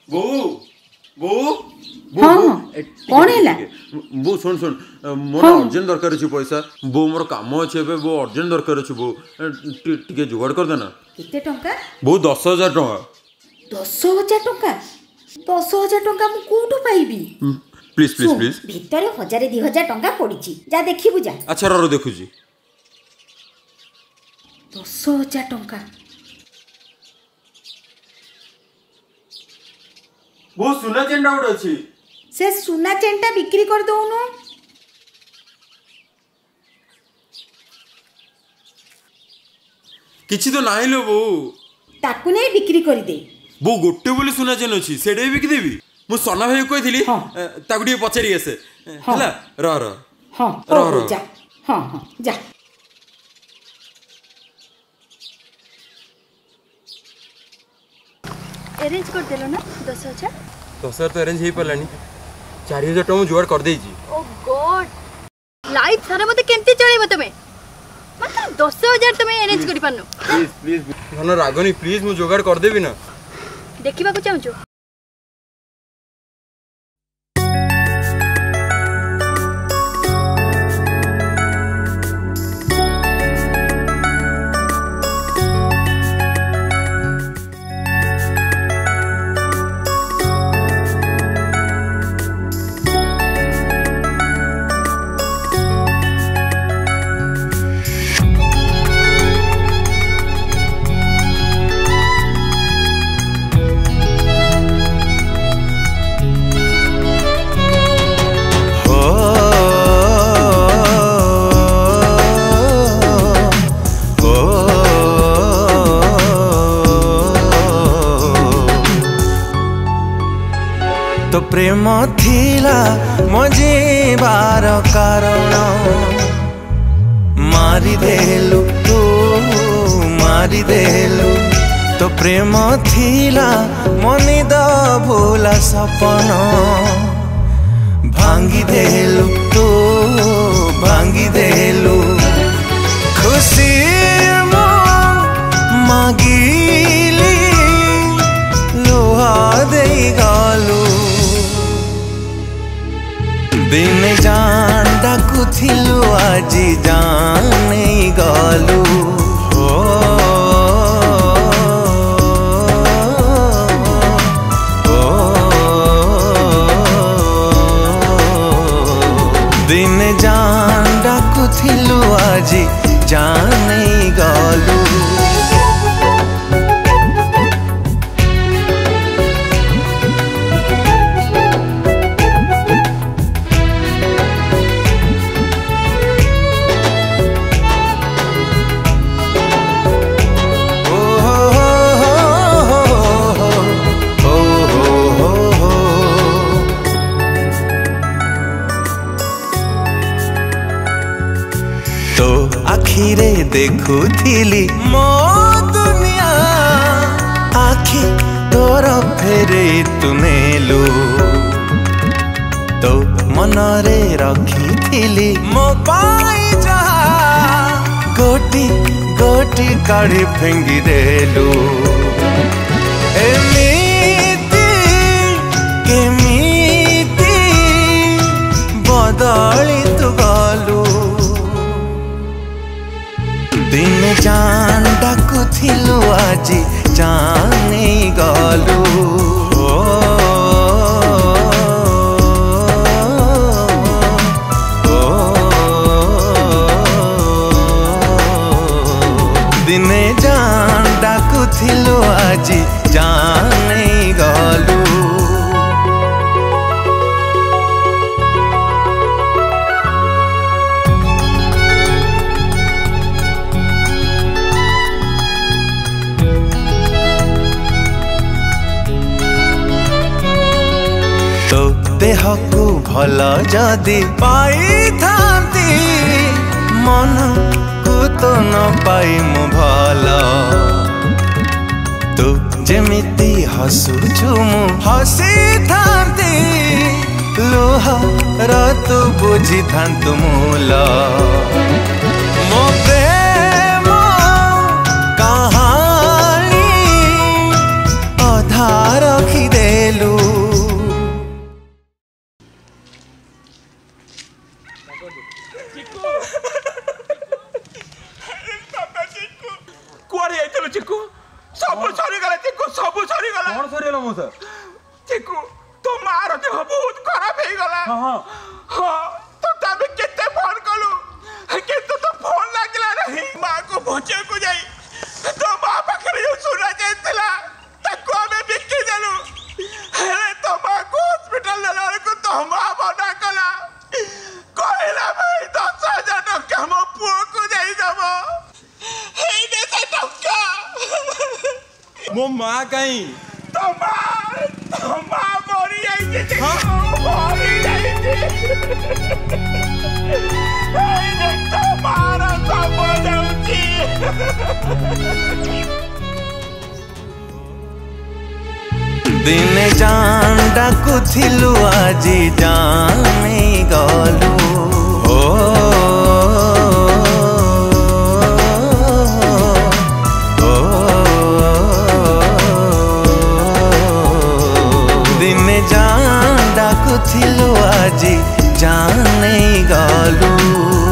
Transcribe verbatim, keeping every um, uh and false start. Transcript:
बो बो हाँ कौन है बो सुन सुन मोर अर्जेंट दरकार अछि पैसा बो मोर काम अछि एबे बो अर्जेंट दरकार अछि बो टिके जुगाड़ कर देना केते टंका बो दस हजार टंका दस हजार टंका दस हजार टंका मु कोठु पाइबी प्लीज प्लीज प्लीज भीतर हजार दो हजार टंका पड़ीची जा देखिबु जा अच्छा रो देखु जी दस हजार टंका वो सुना चेंडा उड़ अछि से सुना चेंटा बिक्री कर दउनु किछि तो नाही लो बो ताकु नै बिक्री कर दे बो गोटे बोली सुना चेन अछि सेडे बिक देबी मु सोना भाई कहि थिली ताकु डी पछरी आसे हला र र हां हो जा हां हां जा अरेंज कर देलो ना दस हजार दस हजार तो अरेंज ही पलानी चार हजार टका जुगाड़ कर देई छी ओ गॉड लाइफ सारा मते केनते चळेबो तमे मात्र दस हजार तमे अरेंज करि पानो प्लीज प्लीज धन रागनी प्लीज मु जुगाड़ कर देबी ना देखिबा को चाहू छो तो प्रेम थिला मजेबार कारण मारी देलु तू मारी देलु तो प्रेम थिला मनी द भूला सपन भांगी देलु तू भांगी देलु खुशी मो मागिली लोहा दे गालू दिन जान डाकुथिलु आजी जान नहीं गलु हो दिन जान डाकुथिलु आजी जान नहीं गलु आखिरे देखुथिली मो दुनिया आखि तोर फेरे तुनेलु तो मनरे रखिथिली मो पाई जा गोटी गोटी काढ़ी फेंगी देलु एमिति केमिति बदली तु गलु दिन जान डाकुथिलु आजी जान नहीं गलु ओ दिन जान डाकुथिलु आजी जान नहीं गलु देह को भल जदि पाई थांती मन को तो न पाई मु भल तू जेमिति हसुचु मु हसी थांती लोह रत बुझी थांतु मूल मो प्रेम कहानी अधा रखी देलु सरी गला कौन सरीगला मौसा चिकू तो मार देह बहुत खराब हो गला हाँ हाँ हाँ तो तबे केते फोन कलु किंतु तो फोन लागला नहीं मां को भोचे को जाई तो मां पाखरे जो सुना जायतला ताको हमें बिक्की देलु हेले तो मां को हॉस्पिटल लेला को तो मां बना कला कहला भाई दस हजार टका मो पुओ को जाई दबो हेई दे से टका मो माँ कहीं तो मां तो मां मरी जाई थी मरी जाई थी हेई दे तो मारा सब जाउची दिने जान डाकुथिलु आजी जाने गलु ओ दिने जान डाकुथिलु आजी जाने गलु